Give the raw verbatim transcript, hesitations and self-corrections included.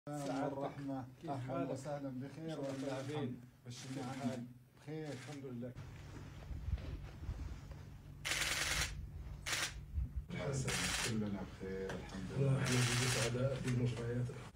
والرحمة. أهلا وسهلا بخير ولله الحمد. بشرنا عنك بخير الحمد لله. حسن كلنا بخير الحمد لله. الله يحييك سعداء في المجريات.